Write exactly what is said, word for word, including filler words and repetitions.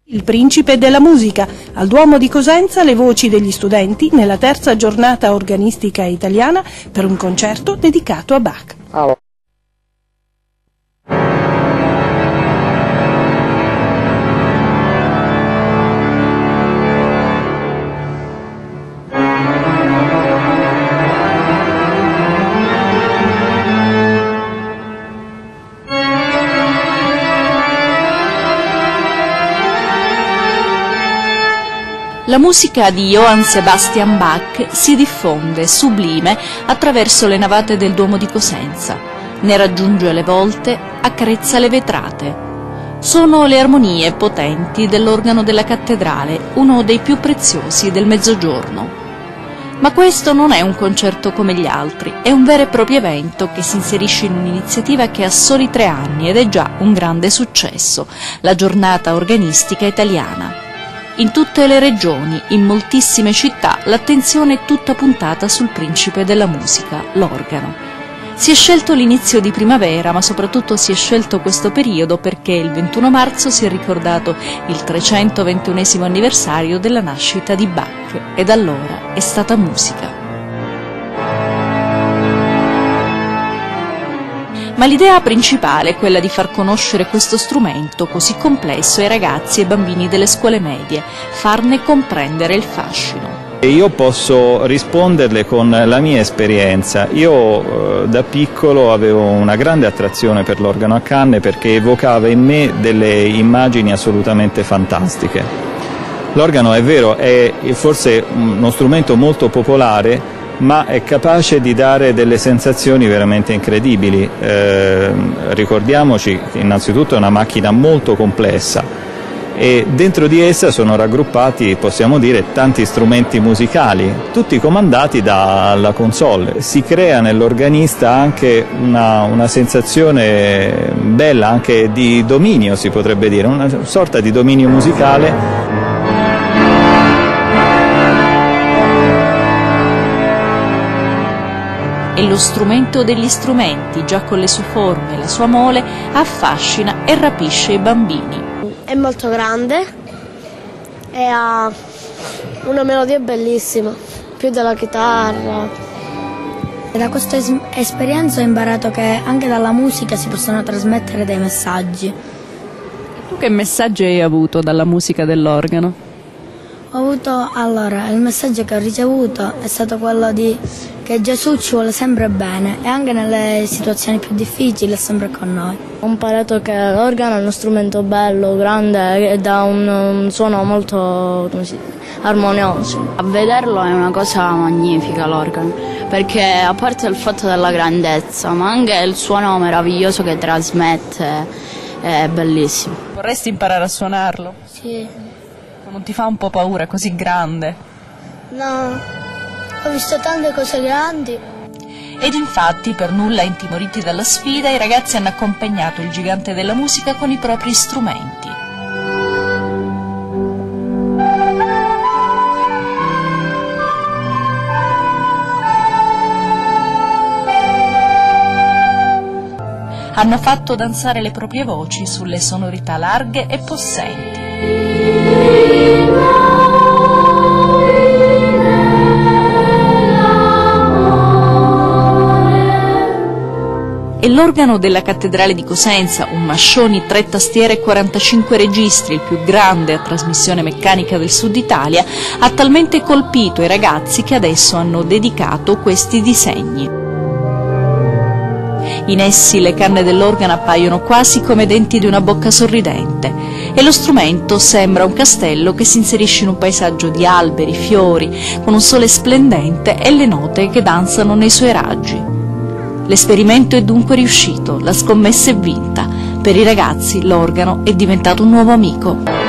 Il principe della musica. Al Duomo di Cosenza le voci degli studenti nella terza giornata organistica italiana per un concerto dedicato a Bach. Ah. La musica di Johann Sebastian Bach si diffonde, sublime, attraverso le navate del Duomo di Cosenza. Ne raggiunge le volte, accarezza le vetrate. Sono le armonie potenti dell'organo della cattedrale, uno dei più preziosi del Mezzogiorno. Ma questo non è un concerto come gli altri, è un vero e proprio evento che si inserisce in un'iniziativa che ha soli tre anni ed è già un grande successo, la giornata organistica italiana. In tutte le regioni, in moltissime città, l'attenzione è tutta puntata sul principe della musica, l'organo. Si è scelto l'inizio di primavera, ma soprattutto si è scelto questo periodo perché il ventuno marzo si è ricordato il trecentoventunesimo anniversario della nascita di Bach e da allora è stata musica. Ma l'idea principale è quella di far conoscere questo strumento così complesso ai ragazzi e bambini delle scuole medie, farne comprendere il fascino. Io posso risponderle con la mia esperienza. Io eh, da piccolo avevo una grande attrazione per l'organo a canne perché evocava in me delle immagini assolutamente fantastiche. L'organo, è vero, è forse uno strumento molto popolare, ma è capace di dare delle sensazioni veramente incredibili. Eh, ricordiamoci che innanzitutto è una macchina molto complessa e dentro di essa sono raggruppati, possiamo dire, tanti strumenti musicali, tutti comandati dalla console. Si crea nell'organista anche una, una sensazione bella, anche di dominio, si potrebbe dire, una sorta di dominio musicale. E lo strumento degli strumenti, già con le sue forme e la sua mole, affascina e rapisce i bambini. È molto grande e ha una melodia bellissima, più della chitarra. E da questa es esperienza ho imparato che anche dalla musica si possono trasmettere dei messaggi. Tu che messaggi hai avuto dalla musica dell'organo? Ho avuto, allora, il messaggio che ho ricevuto è stato quello di che Gesù ci vuole sempre bene e anche nelle situazioni più difficili è sempre con noi. Ho imparato che l'organo è uno strumento bello, grande e dà un, un suono molto, come si dice, armonioso. A vederlo è una cosa magnifica l'organo, perché a parte il fatto della grandezza, ma anche il suono meraviglioso che trasmette è bellissimo. Vorresti imparare a suonarlo? Sì. Non ti fa un po' paura, è così grande? No. Ho visto tante cose grandi. Ed infatti, per nulla intimoriti dalla sfida, i ragazzi hanno accompagnato il gigante della musica con i propri strumenti. Hanno fatto danzare le proprie voci sulle sonorità larghe e possenti. E l'organo della cattedrale di Cosenza, un Mascioni tre tastiere e quarantacinque registri, il più grande a trasmissione meccanica del sud Italia, ha talmente colpito i ragazzi che adesso hanno dedicato questi disegni. In essi le canne dell'organo appaiono quasi come denti di una bocca sorridente e lo strumento sembra un castello che si inserisce in un paesaggio di alberi, fiori, con un sole splendente e le note che danzano nei suoi raggi. L'esperimento è dunque riuscito, la scommessa è vinta. Per i ragazzi l'organo è diventato un nuovo amico.